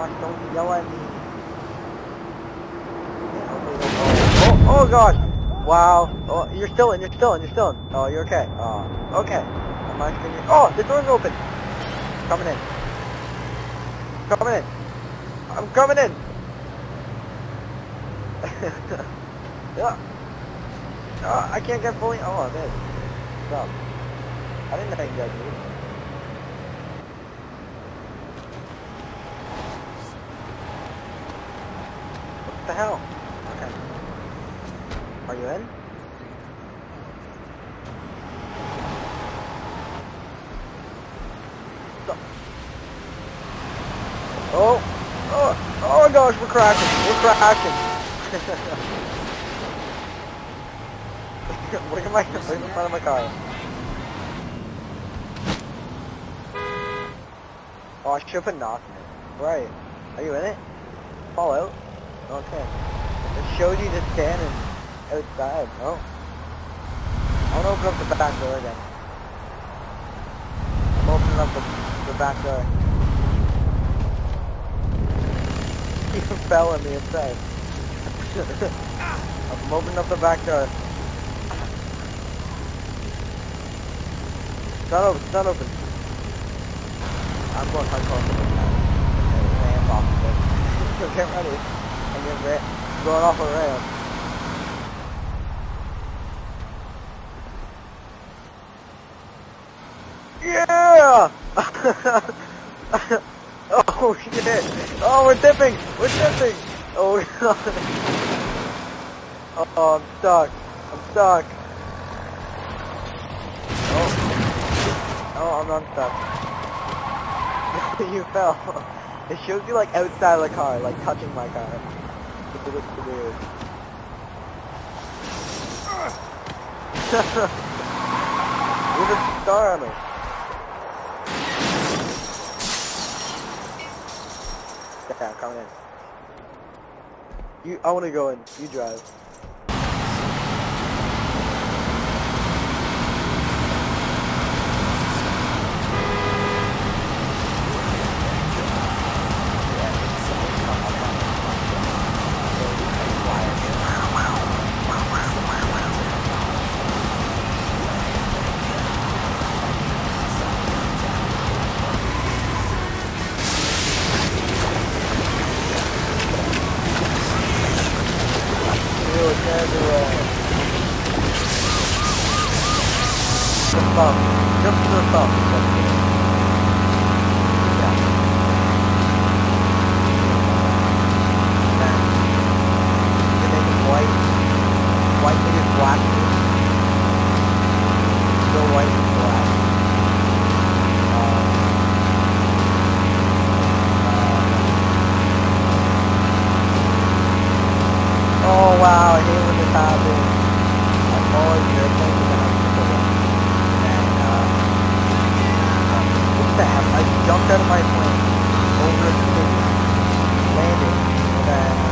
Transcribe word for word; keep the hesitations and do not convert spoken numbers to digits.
gosh, don't yell at me. Oh, oh gosh! Wow. Oh, you're still in, you're still in, you're still in. Oh, you're okay. Oh, okay. I'm not gonna... Oh, the door's open! Coming in. Coming in. I'm coming in! Yeah. Oh, I can't get fully... Oh, I did. Stop. I didn't know you guys knew. What the hell? Okay. Are you in? Stop. Oh! Oh! Oh gosh, we're crashing! We're crashing! Look at my... Look in front of my car. Oh, I should put knock in it. Right. Are you in it? Fall out? Okay. It showed you to stand and outside. Oh. I want to open up the back door again. I'm opening up the, the back door. You fell on the inside. I'm opening up the back door. It's not open, it's not open. I'm going hardcore for this time. Ramp off of it. So get ready. I'm getting ra going off a ramp. Yeah! Oh shit! Oh, we're dipping! We're dipping! Oh god! Oh, I'm stuck. I'm stuck. Oh. Oh, I'm unstuck. You fell. It shows you like outside of the car, like touching my car. It looks weird. There's a star on it. Yeah, I'm coming in. You, I want to go in. You drive. Stop. Just to stop. Yeah. You make it white. White thing is black. So white is black. Um, uh, oh wow, I hate when this happens. I'm always irritated when I'm I jumped out of my plane over a city, landed, and then